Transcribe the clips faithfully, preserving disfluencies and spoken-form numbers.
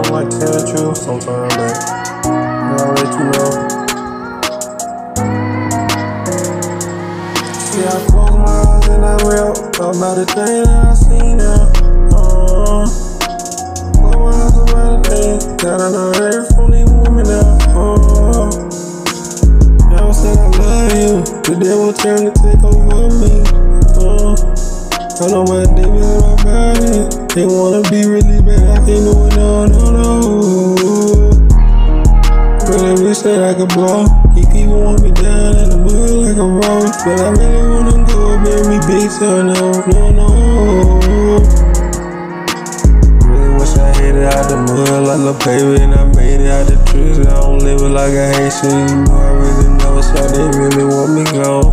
don't like telling the truth sometimes, but I'll let you know. See, I close my eyes and I rap about the thing that I see now. Uh, close my eyes about the thing that I done heard from these women now. Uh, Never said I love you, the devil turned to take over me. Uh, I know my demons in my body, they wanna be really bad, I can't do it, no, no, no. Really wish that I could blow, these people want me down in the mud like a rose, but I really wanna go bury me big, so no, no, no. Really wish I hit it out the mud like a baby and I made it out the trees. I don't live it like I hate shit, you know I really know, so they really want me gone.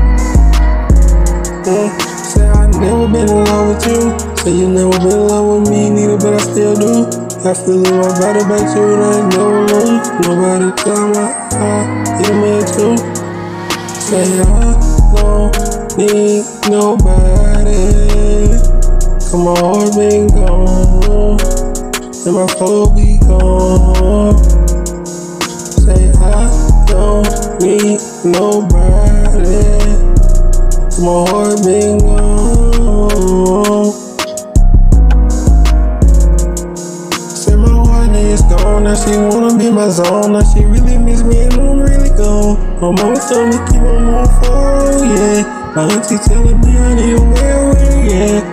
Mm. Say I never been in love with you, say you never been in love with me neither, but I still do. I feel in my body back to you and I ain't never alone. Nobody tell my heart, you me too. Say I don't need nobody, cause my heart been gone and my flow be gone. Say I don't need nobody, cause my heart been gone. Say my heart is gone, now she wanna be my zone. Now she really miss me and I'm really gone. My mama told me keep on moving forward, yeah. My auntie telling me I need to wear it, yeah.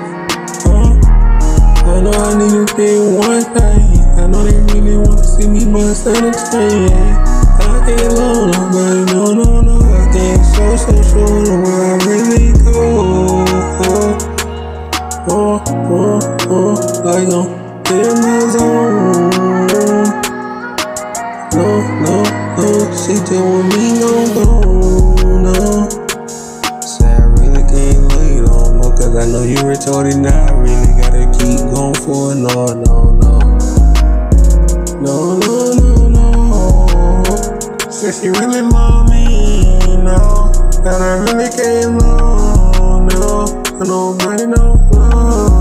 I know I need to be one thing. I know they really want to see me bust out a chain, yeah. I can't love nobody, no, no, no. I can't so, so sure know where I really go. Oh, oh, oh, oh, like I'm in my zone. No, no, no, she just want me gon' go, no. Say I really can't love you no more, cause I know you retarded now. I really gotta keep going for it, no, no, no. No, no, no, no. Say she really love me, no. And I really can't love, no. And nobody no love.